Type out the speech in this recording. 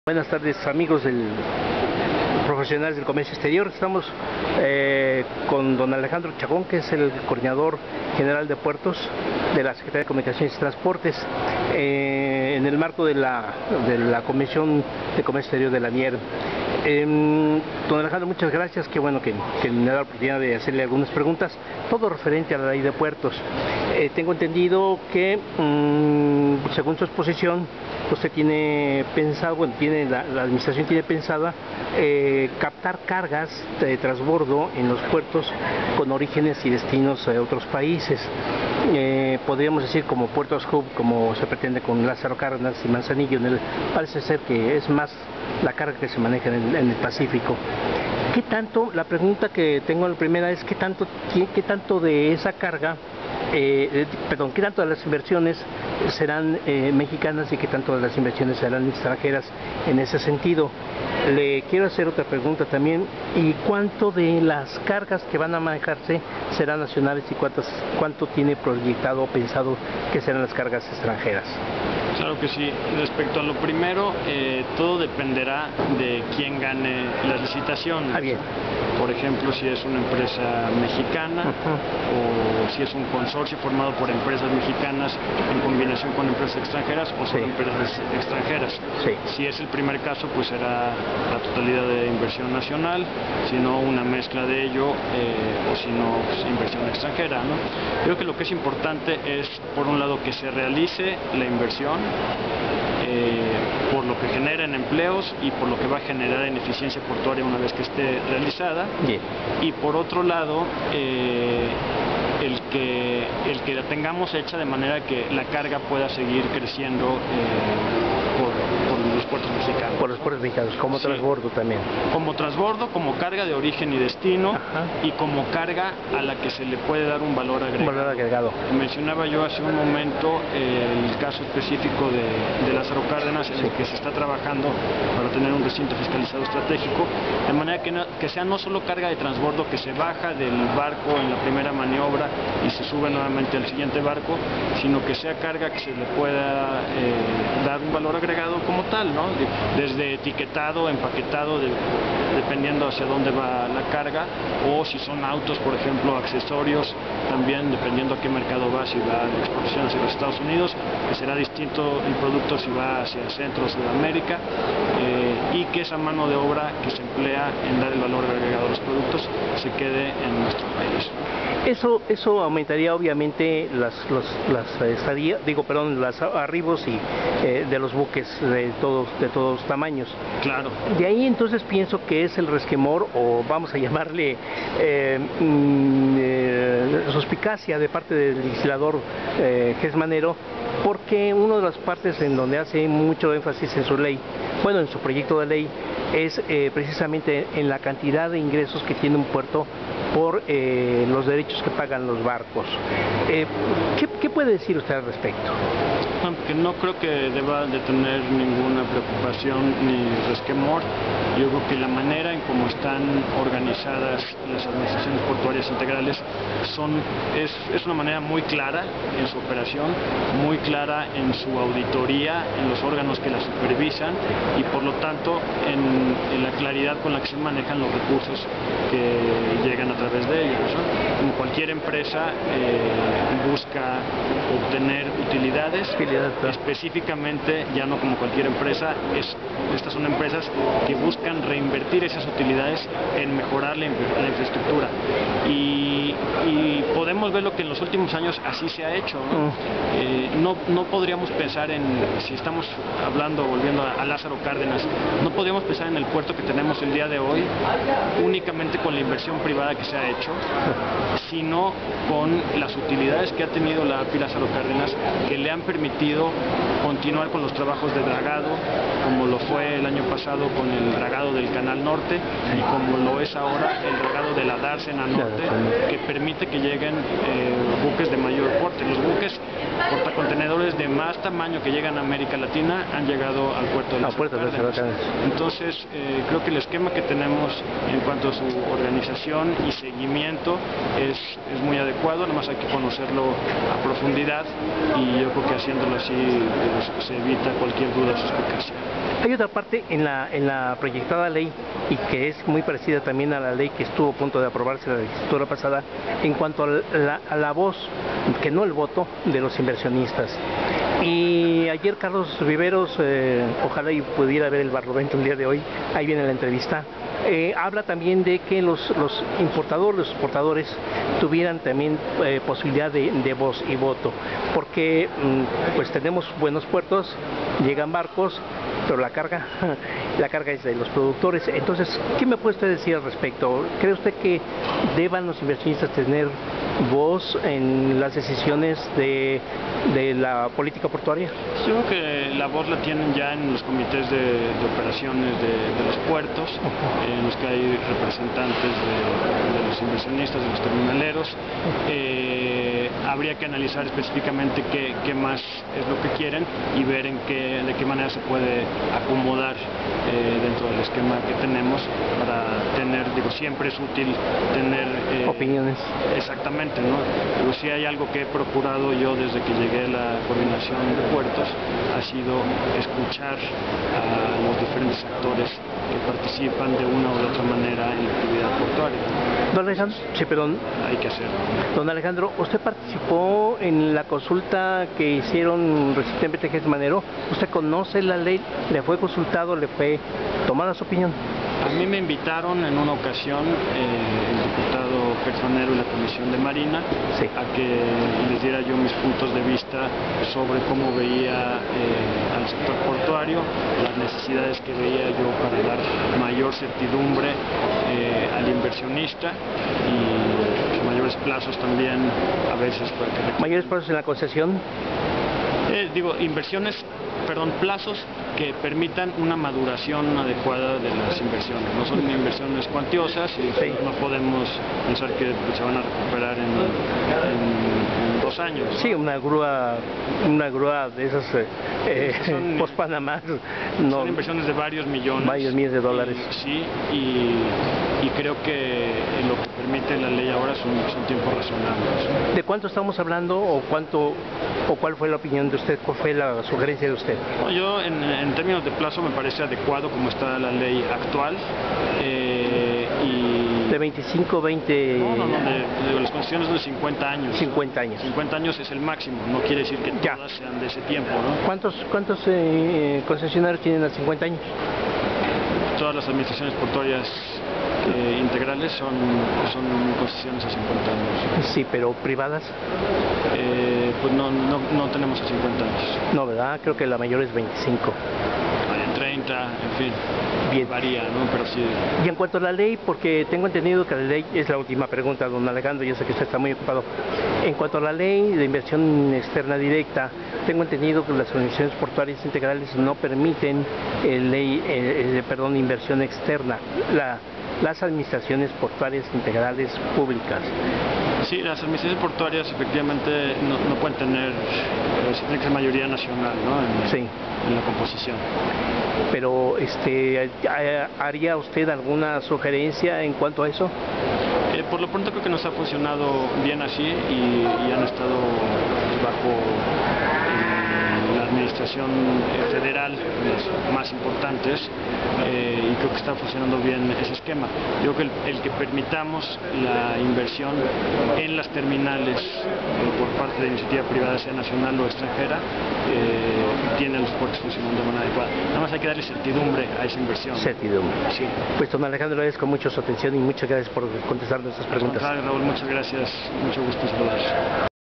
Buenas tardes, amigos profesionales del comercio exterior. Estamos con don Alejandro Chacón, que es el coordinador general de puertos de la Secretaría de Comunicaciones y Transportes, en el marco de la Comisión de Comercio Exterior de la ANIER. Don Alejandro, muchas gracias. Qué bueno que me da la oportunidad de hacerle algunas preguntas, todo referente a la ley de puertos. Tengo entendido que, según su exposición, usted tiene pensado, bueno, la administración tiene pensada captar cargas de transbordo en los puertos con orígenes y destinos a otros países. Podríamos decir como puertos hub, como se pretende con Lázaro Cárdenas y Manzanillo. Parece ser que es más la carga que se maneja en el Pacífico. ¿Qué tanto? La pregunta que tengo la primera es ¿qué tanto de esa carga, qué tanto de las inversiones serán mexicanas y qué tanto de las inversiones serán extranjeras en ese sentido? Le quiero hacer otra pregunta también: ¿y cuánto de las cargas que van a manejarse serán nacionales y cuánto tiene proyectado o pensado que serán las cargas extranjeras? Claro que sí. Respecto a lo primero, todo dependerá de quién gane las licitaciones. Bien. Por ejemplo, si es una empresa mexicana o si es un consorcio formado por empresas mexicanas en combinación con empresas extranjeras o solo empresas extranjeras. Si es el primer caso, pues será la totalidad de inversión nacional, si no una mezcla de ello, o si no, pues, inversión extranjera, ¿no? Creo que lo que es importante es, por un lado, que se realice la inversión, por lo que genera en empleos y por lo que va a generar en eficiencia portuaria una vez que esté realizada. Y por otro lado, el que la tengamos hecha de manera que la carga pueda seguir creciendo por los puertos mexicanos. Por los puertos mexicanos, como transbordo también. Como transbordo, como carga de origen y destino, y como carga a la que se le puede dar un valor agregado. Mencionaba yo hace un momento el caso específico de Lázaro Cárdenas, en el que se está trabajando para tener un recinto fiscalizado estratégico, de manera que sea no solo carga de transbordo que se baja del barco en la primera maniobra y se sube nuevamente al siguiente barco, sino que sea carga que se le pueda dar un valor agregado como tal, ¿no? Desde etiquetado, empaquetado, dependiendo hacia dónde va la carga, o si son autos, por ejemplo, accesorios, también dependiendo a qué mercado va, si va de exportación hacia los Estados Unidos, que será distinto el producto si va hacia Centro o Sudamérica, y que esa mano de obra que se emplea en dar el valor agregado a los productos se quede en nuestro país. Eso aumentaría obviamente los arribos y de los buques de todos tamaños. Claro. De ahí entonces pienso que es el resquemor, o vamos a llamarle suspicacia de parte del legislador Gesmanero, porque una de las partes en donde hace mucho énfasis en su ley, bueno, en su proyecto de ley, es precisamente en la cantidad de ingresos que tiene un puerto por los derechos que pagan los barcos. ¿Qué puede decir usted al respecto? Bueno, porque no creo que deba de tener ninguna preocupación ni resquemor. Yo creo que la manera en cómo están organizadas las administraciones portuarias integrales es una manera muy clara en su operación, muy clara en su auditoría, en los órganos que la supervisan, y por lo tanto en la claridad con la que se manejan los recursos que llegan a través de ellos, ¿no? Como cualquier empresa busca obtener utilidades, específicamente, ya no como cualquier empresa, estas son empresas que buscan reinvertir esas utilidades en mejorar la infraestructura, y podemos ver lo que en los últimos años así se ha hecho, ¿no? No podríamos pensar si estamos volviendo a Lázaro Cárdenas, no podríamos pensar en el puerto que tenemos el día de hoy únicamente con la inversión privada que se ha hecho, sino con las utilidades que ha tenido la API Lázaro Cárdenas, que le han permitido continuar con los trabajos de dragado, como lo fue el año pasado con el dragado del Canal Norte, y como lo es ahora el dragado de la Dársena Norte, que permite que lleguen buques de mayor porte. Los buques portacontenedores de más tamaño que llegan a América Latina han llegado al puerto de Lázaro Cárdenas. Entonces, creo que el esquema que tenemos en cuanto a su organización y seguimiento es muy adecuado. Nada más hay que conocerlo a profundidad, y yo creo que haciéndolo así se evita cualquier duda o suspicacia. Hay otra parte en la proyectada ley y que es muy parecida también a la ley que estuvo a punto de aprobarse la legislatura pasada en cuanto a la voz, que no el voto, de los inversionistas. Y ayer Carlos Viveros, ojalá y pudiera ver el Barlovento el día de hoy, ahí viene la entrevista, habla también de que los importadores, los exportadores tuvieran también posibilidad de voz y voto, porque pues tenemos buenos puertos, llegan barcos, pero la carga es de los productores. Entonces, ¿qué me puede usted decir al respecto? ¿Cree usted que deban los inversionistas tener voz en las decisiones de la política portuaria? Yo creo que la voz la tienen ya en los comités de operaciones de los puertos, en los que hay representantes de los inversionistas, de los terminaleros. Habría que analizar específicamente qué más es lo que quieren y ver de qué manera se puede acomodar dentro del esquema que tenemos para tener, siempre es útil tener opiniones. Exactamente, ¿no? Pero si hay algo que he procurado yo desde que llegué a la coordinación de puertos, ha sido escuchar a los diferentes actores que participan de una u otra manera en la actividad portuaria. Don Alejandro, sí, perdón. Hay que hacerlo. Don Alejandro, ¿usted participó en la consulta que hicieron recientemente en Manero? ¿Usted conoce la ley? ¿Le fue consultado? ¿Le fue tomada su opinión? A mí me invitaron en una ocasión el diputado Personero y la Comisión de Marina sí, a que les diera yo mis puntos de vista sobre cómo veía al sector portuario, las necesidades que veía yo para dar mayor certidumbre al inversionista y mayores plazos también a veces. ¿Mayores plazos en la concesión? Plazos que permitan una maduración adecuada de las inversiones. No son inversiones cuantiosas y sí, no podemos pensar que se van a recuperar en 2 años, ¿no? Sí, una grúa de esas post-Panamá. Son inversiones de varios millones. Varios millones de dólares. Sí, y creo que lo que permite la ley ahora son tiempos razonables. ¿De cuánto estamos hablando o cuál fue la opinión de usted? ¿Cuál fue la sugerencia de usted? Yo en términos de plazo me parece adecuado como está la ley actual. ¿De 25, 20? No, de las concesiones de 50 años. 50 años. 50 años es el máximo, no quiere decir que ya todas sean de ese tiempo, ¿no? ¿Cuántos concesionarios tienen a 50 años? Todas las administraciones portuarias integrales son concesiones a 50 años. Sí, pero privadas. Pues no tenemos a 50 años. No, ¿verdad? Creo que la mayor es 25. 30, en fin. Bien. Varía, ¿no? Pero sí. Y en cuanto a la ley, porque tengo entendido que la ley, es la última pregunta, don Alejandro, yo sé que usted está muy ocupado. En cuanto a la ley de inversión externa directa, tengo entendido que las organizaciones portuarias integrales no permiten inversión externa. Las administraciones portuarias integrales públicas. Sí, las administraciones portuarias efectivamente no pueden tener, tiene que ser mayoría nacional, ¿no? Sí. En la composición. Pero, ¿haría usted alguna sugerencia en cuanto a eso? Por lo pronto creo que nos ha funcionado bien así y han estado bajo la administración federal, las más importantes, y creo que está funcionando bien ese esquema. Yo creo que el que permitamos la inversión en las terminales por parte de iniciativa privada, sea nacional o extranjera, tiene los puertos funcionando de manera adecuada. Nada más hay que darle certidumbre a esa inversión. Certidumbre. Sí. Pues don Alejandro, le agradezco mucho su atención y muchas gracias por contestar nuestras preguntas. Raúl, muchas gracias, mucho gusto en saludar.